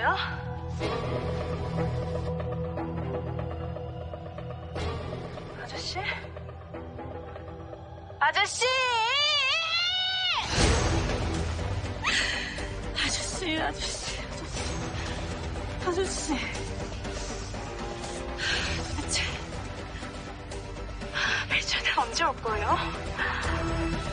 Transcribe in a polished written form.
거예요? 아저씨? 아저씨! 아저씨. 도대체 벨전은 언제 올 거예요?